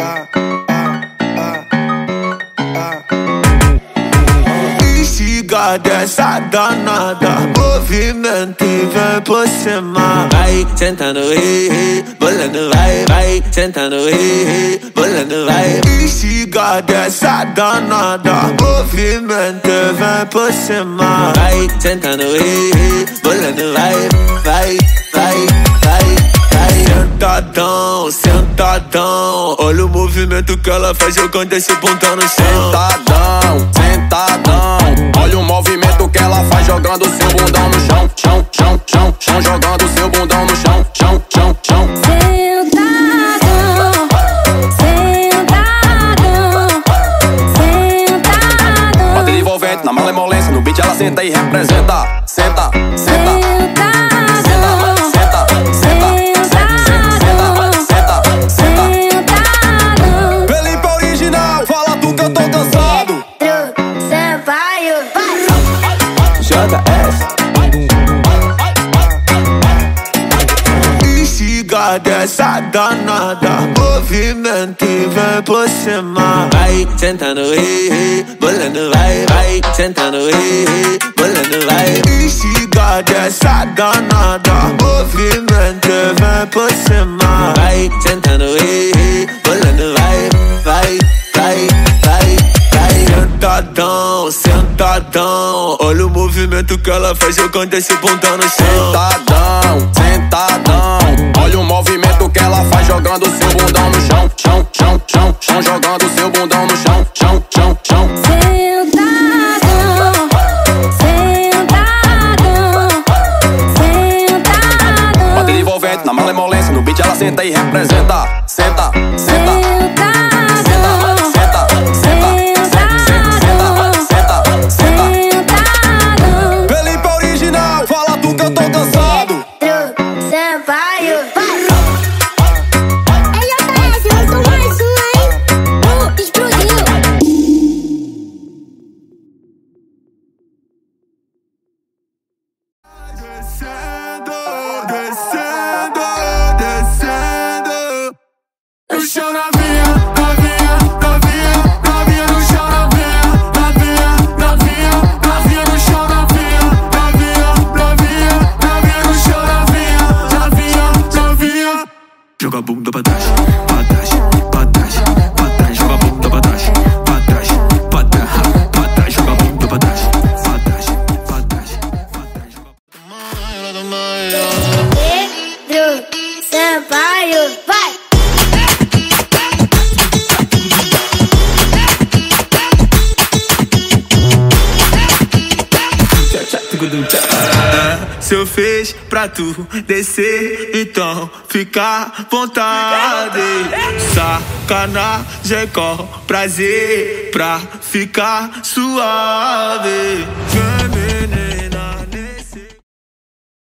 Instigada, essa danada, movimento e vem por cima. Vai sentando, re-rebolando, vai sentando, re-rebolando, vai. Instigada, essa danada, movimento e vem por cima. Vai sentando, re-rebolando, vai. Sentadão, sentadão, olha o movimento que ela faz jogando esse bundão no chão. Sentadão, olha o movimento que ela faz jogando seu bundão no chão. Chão, jogando seu bundão no chão. Sentadão, Batida envolvente na malemolência, no beat ela senta e representa. Senta. Felipe original, fala tu que eu tô cansado. Pe-dro Sampaio, Joga essa. Instigada, essa danada, movimento e vem por cima. Vai sentando, re-rebolando, vai sentando, re-rebolando, vai. Instigada, essa danada, movimento e vem por cima. Vai sentando, re-rebolando, vai. Sentadão, olha o movimento que ela faz jogando esse bundão no chão. Sentadão, olha o movimento que ela faz jogando seu bundão no chão. Chão, jogando seu bundão no chão. Batida envolvente na malemolência, no beat ela senta e representa. Senta. Felipe original, fala tu que eu tô cansado. Pe-dro Sampaio, LJS, lançou mais uma, hein? Explodiu. Descendo. No chão novinha no chão novinha no chão novinha no chão novinha. Joga a bunda pra trás, joga a bunda pra trás, joga a bunda pra trás, Pe-dro Sampaio, vai! Se eu fiz pra tu descer, então fica à vontade. Sacanagem com prazer pra ficar suave.